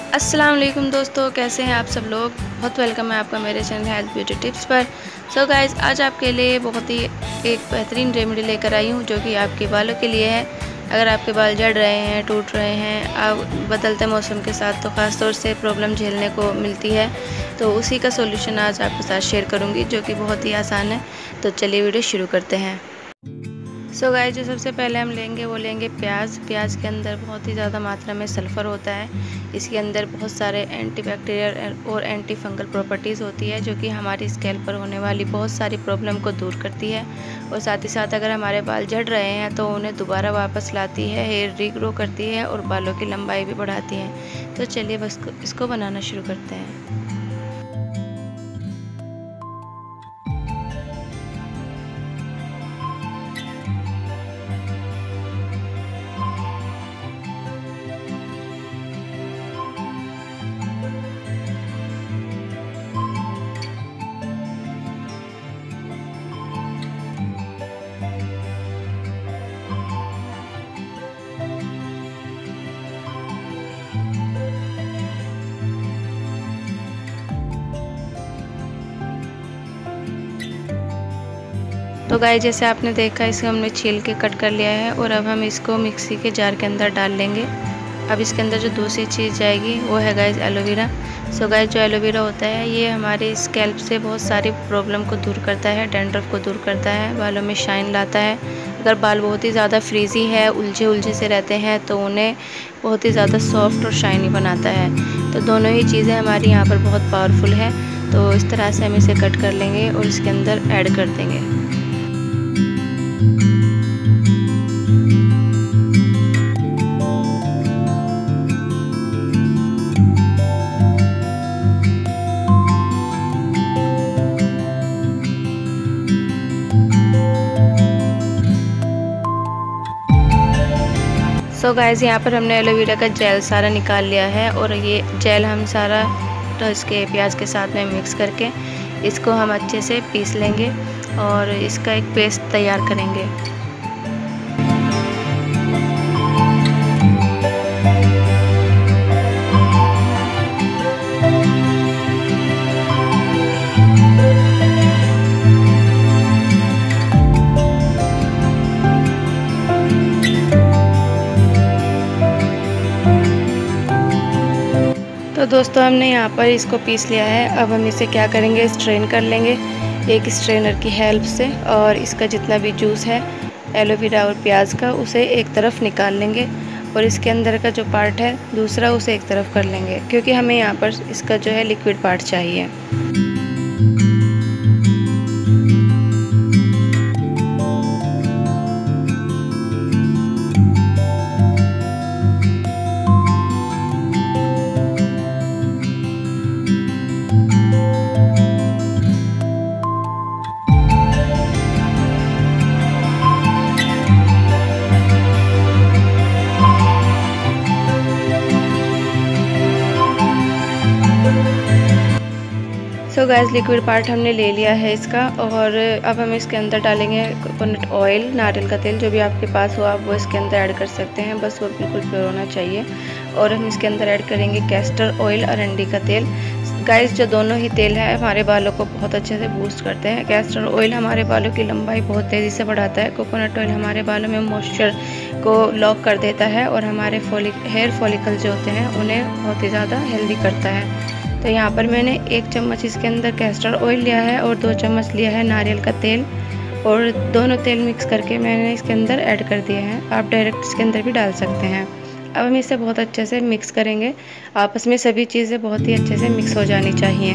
अस्सलाम वालेकुम दोस्तों, कैसे हैं आप सब लोग। बहुत वेलकम है आपका मेरे चैनल हेल्थ ब्यूटी टिप्स पर। सो गाइस, आज आपके लिए बहुत ही एक बेहतरीन रेमेडी लेकर आई हूँ जो कि आपके बालों के लिए है। अगर आपके बाल झड़ रहे हैं, टूट रहे हैं, आप बदलते मौसम के साथ तो ख़ास तौर से प्रॉब्लम झेलने को मिलती है, तो उसी का सोल्यूशन आज आपके साथ शेयर करूँगी जो कि बहुत ही आसान है। तो चलिए वीडियो शुरू करते हैं। सो गाइस, जो सबसे पहले हम लेंगे वो लेंगे प्याज। प्याज के अंदर बहुत ही ज़्यादा मात्रा में सल्फ़र होता है। इसके अंदर बहुत सारे एंटीबैक्टीरियल और एंटी फंगल प्रॉपर्टीज़ होती है जो कि हमारी स्कैल्प पर होने वाली बहुत सारी प्रॉब्लम को दूर करती है। और साथ ही साथ अगर हमारे बाल झड़ रहे हैं तो उन्हें दोबारा वापस लाती है, हेयर रीग्रो करती है और बालों की लंबाई भी बढ़ाती है। तो चलिए बस इसको बनाना शुरू करते हैं। तो गाइस, जैसे आपने देखा इसे हमने छील के कट कर लिया है और अब हम इसको मिक्सी के जार के अंदर डाल लेंगे। अब इसके अंदर जो दूसरी चीज़ जाएगी वो है गाइस एलोवेरा। सो गाइस, जो एलोवेरा होता है ये हमारे स्कैल्प से बहुत सारी प्रॉब्लम को दूर करता है, डैंड्रफ को दूर करता है, बालों में शाइन लाता है। अगर बाल बहुत ही ज़्यादा फ्रीजी है, उलझे उलझे से रहते हैं तो उन्हें बहुत ही ज़्यादा सॉफ्ट और शाइनी बनाता है। तो दोनों ही चीज़ें हमारी यहाँ पर बहुत पावरफुल है। तो इस तरह से हम इसे कट कर लेंगे और इसके अंदर ऐड कर देंगे। सो गाइस, यहाँ पर हमने एलोवेरा का जेल सारा निकाल लिया है और ये जेल हम सारा तो इसके प्याज के साथ में मिक्स करके इसको हम अच्छे से पीस लेंगे और इसका एक पेस्ट तैयार करेंगे। तो दोस्तों, हमने यहाँ पर इसको पीस लिया है। अब हम इसे क्या करेंगे, स्ट्रेन कर लेंगे एक स्ट्रेनर की हेल्प से और इसका जितना भी जूस है एलोवेरा और प्याज का उसे एक तरफ निकाल लेंगे और इसके अंदर का जो पार्ट है दूसरा उसे एक तरफ कर लेंगे, क्योंकि हमें यहाँ पर इसका जो है लिक्विड पार्ट चाहिए। सो गाइस, लिक्विड पार्ट हमने ले लिया है इसका और अब हम इसके अंदर डालेंगे कोकोनट ऑयल, नारियल का तेल। जो भी आपके पास हो आप वो इसके अंदर ऐड कर सकते हैं, बस वो बिल्कुल प्योर होना चाहिए। और हम इसके अंदर ऐड करेंगे कैस्टर ऑयल, अरंडी का तेल। गाइस, जो दोनों ही तेल है हमारे बालों को बहुत अच्छे से बूस्ट करते हैं। कैस्टर ऑयल हमारे बालों की लंबाई बहुत तेज़ी से बढ़ाता है। कोकोनट ऑयल हमारे बालों में मॉइस्चर को लॉक कर देता है और हमारे हेयर फॉलिकल जो होते हैं उन्हें बहुत ही ज़्यादा हेल्दी करता है। तो यहाँ पर मैंने 1 चम्मच इसके अंदर कैस्टर ऑयल लिया है और 2 चम्मच लिया है नारियल का तेल और दोनों तेल मिक्स करके मैंने इसके अंदर ऐड कर दिए हैं। आप डायरेक्ट इसके अंदर भी डाल सकते हैं। अब हम इसे बहुत अच्छे से मिक्स करेंगे। आपस में सभी चीज़ें बहुत ही अच्छे से मिक्स हो जानी चाहिए।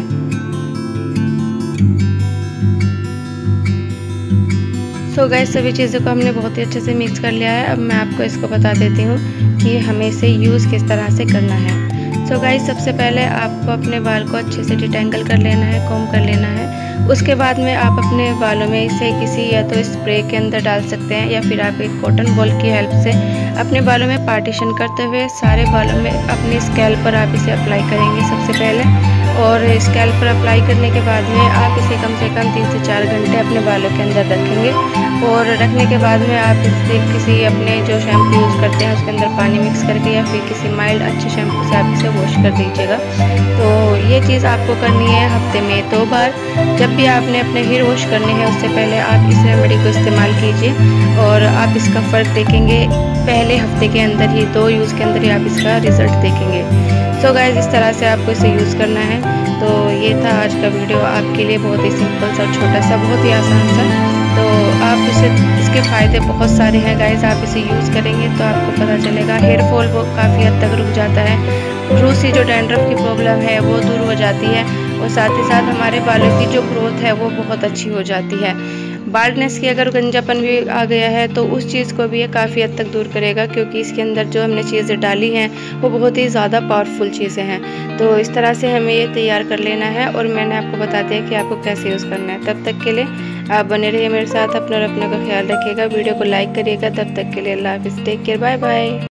सो गाइस, सभी चीज़ों को हमने बहुत ही अच्छे से मिक्स कर लिया है। अब मैं आपको इसको बता देती हूँ कि हमें इसे यूज़ किस तरह से करना है। सो गाइस, सबसे पहले आपको अपने बाल को अच्छे से डिटेंगल कर लेना है, कॉम्ब कर लेना है। उसके बाद में आप अपने बालों में इसे किसी या तो स्प्रे के अंदर डाल सकते हैं या फिर आप एक कॉटन बॉल की हेल्प से अपने बालों में पार्टीशन करते हुए सारे बालों में अपने स्कैल्प पर आप इसे अप्लाई करेंगे। सबसे पहले और स्कैल्प पर अप्लाई करने के बाद में आप इसे कम से कम 3 से 4 घंटे अपने बालों के अंदर रखेंगे। और रखने के बाद में आप इसे किसी अपने जो शैम्पू यूज़ करते हैं उसके अंदर पानी मिक्स करके या फिर किसी माइल्ड अच्छे शैम्पू से आप इसे वॉश कर दीजिएगा। तो ये चीज़ आपको करनी है हफ्ते में 2 बार। जब भी आपने अपने हेयर वॉश करने हैं उससे पहले आप इस रेमेडी को इस्तेमाल कीजिए और आप इसका फ़र्क देखेंगे पहले हफ्ते के अंदर ही, 2 यूज़ के अंदर ही आप इसका रिज़ल्ट देखेंगे। सो गाइस, इस तरह से आपको इसे यूज़ करना है। तो ये था आज का वीडियो आपके लिए, बहुत ही सिंपल सा, छोटा सा, बहुत ही आसान सा। तो आप इसके फ़ायदे बहुत सारे हैं गाइस। आप इसे यूज़ करेंगे तो आपको पता चलेगा हेयर फॉल वो काफ़ी हद तक रुक जाता है, रूसी जो डैंड्रफ की प्रॉब्लम है वो दूर हो जाती है और साथ ही साथ हमारे बालों की जो ग्रोथ है वो बहुत अच्छी हो जाती है। बाल्डनेस की अगर गंजापन भी आ गया है तो उस चीज़ को भी ये काफ़ी हद तक दूर करेगा, क्योंकि इसके अंदर जो हमने चीज़ें डाली हैं वो बहुत ही ज़्यादा पावरफुल चीज़ें हैं। तो इस तरह से हमें ये तैयार कर लेना है और मैंने आपको बता दिया कि आपको कैसे यूज़ करना है। तब तक के लिए आप बने रहिए मेरे साथ, अपने और अपने का ख्याल रखिएगा, वीडियो को लाइक करिएगा। तब तक के लिए अल्लाह हाफिज़, टेक केयर, बाय बाय।